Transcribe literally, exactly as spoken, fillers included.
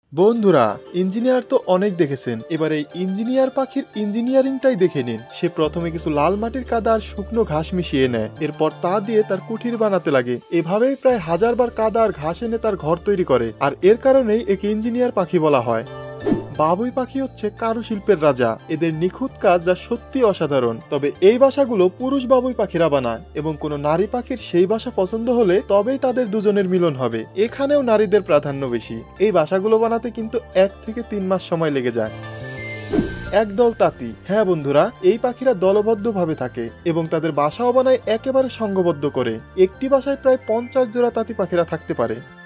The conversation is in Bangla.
বন্ধুরা, ইঞ্জিনিয়ার তো অনেক দেখেছেন, এবার এই ইঞ্জিনিয়ার পাখির ইঞ্জিনিয়ারিংটাই দেখে নিন। সে প্রথমে কিছু লাল মাটির কাদা আর শুকনো ঘাস মিশিয়ে নেয়, এরপর তা দিয়ে তার কুঠির বানাতে লাগে। এভাবেই প্রায় হাজার বার কাদা আর ঘাস এনে তার ঘর তৈরি করে, আর এর কারণেই একে ইঞ্জিনিয়ার পাখি বলা হয়। বাবুই পাখি হচ্ছে কারুশিল্পের রাজা। এদের নিখুঁত কাজ যা সত্যি অসাধারণ। তবে এই বাসাগুলো পুরুষ বাবুই পাখিরা বানায়, এবং কোনো নারী পাখির সেই বাসা পছন্দ হলে তবেই তাদের দুজনের মিলন হবে। এখানেও নারীদের প্রাধান্য বেশি। এই বাসাগুলো বানাতে কিন্তু এক থেকে তিন মাস সময় লেগে যায়। একদল তাঁতি। হ্যাঁ বন্ধুরা, এই পাখিরা দলবদ্ধভাবে থাকে এবং তাদের বাসাও বানায় একেবারে সংঘবদ্ধ করে। একটি বাসায় প্রায় পঞ্চাশ জোড়া তাঁতি পাখিরা থাকতে পারে।